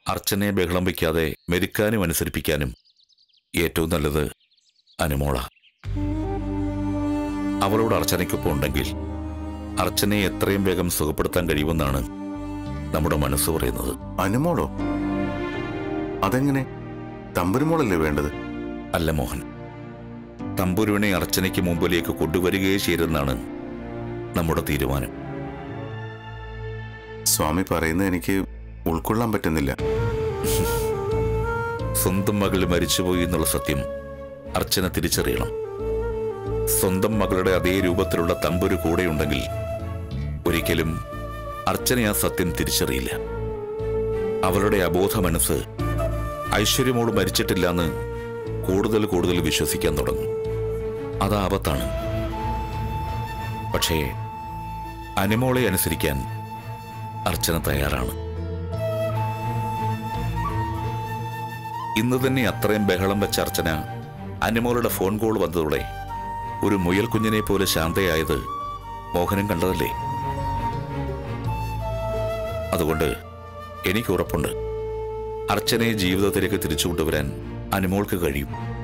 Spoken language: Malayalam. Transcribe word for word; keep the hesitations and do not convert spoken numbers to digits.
അർച്ചനയെ ബഹളം വയ്ക്കാതെ മെരുക്കാനും അനുസരിപ്പിക്കാനും ഏറ്റവും നല്ലത് അനുമോള. അവളോട് അർച്ചനയ്ക്കൊപ്പം ഉണ്ടെങ്കിൽ അർച്ചനയെ എത്രയും വേഗം സുഖപ്പെടുത്താൻ കഴിയുമെന്നാണ് നമ്മുടെ മനസ്സ് പറയുന്നത്. അനുമോളോ? അതെങ്ങനെ? തമ്പുരുമോളല്ലേ വേണ്ടത്? അല്ല മോഹൻ, തമ്പുരുവിനെ അർച്ചനയ്ക്ക് മുമ്പിലേക്ക് കൊണ്ടുവരികയേ ചെയ്തെന്നാണ് നമ്മുടെ തീരുമാനം. സ്വാമി പറയുന്നത് എനിക്ക് ഉൾക്കൊള്ളാൻ പറ്റുന്നില്ല. സ്വന്തം മകൾ മരിച്ചുപോയി എന്നുള്ള സത്യം അർച്ചന തിരിച്ചറിയണം. സ്വന്തം മകളുടെ അതേ രൂപത്തിലുള്ള തമ്പുരു കൂടെയുണ്ടെങ്കിൽ ഒരിക്കലും അർച്ചന ആ സത്യം തിരിച്ചറിയില്ല. അവളുടെ അബോധ മനസ്സ് ഐശ്വര്യമോട് മരിച്ചിട്ടില്ലെന്ന് കൂടുതൽ കൂടുതൽ വിശ്വസിക്കാൻ തുടങ്ങും. അത് ആപത്താണ്. പക്ഷേ അനുമോളെ അനുസരിക്കാൻ അർച്ചന തയ്യാറാണ്. ഇന്ന് തന്നെ അത്രയും ബഹളം വെച്ച അർച്ചന അനുമോളുടെ ഫോൺ കോൾ വന്നതോടെ ഒരു മുയൽ കുഞ്ഞിനെ പോലെ ശാന്തയായത് മോഹനം കണ്ടതല്ലേ? അതുകൊണ്ട് എനിക്ക് ഉറപ്പുണ്ട്, അർച്ചനയെ ജീവിതത്തിലേക്ക് തിരിച്ചു കൊണ്ടുവരാൻ അനുമോൾക്ക് കഴിയും.